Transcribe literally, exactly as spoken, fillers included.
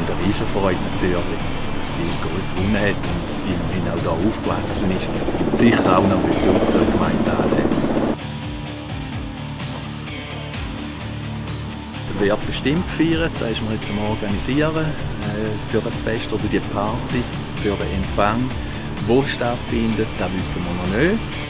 mit einer Riesenfreude natürlich, dass sie gewonnen hat und immerhin auch hier aufgewachsen ist und sicher auch noch Bezug zur Gemeinde anlegt. Wird bestimmt gefeiert, da ist man jetzt am Organisieren äh, für das Fest oder die Party, für den Empfang. Wo es stattfindet, das wissen wir noch nicht.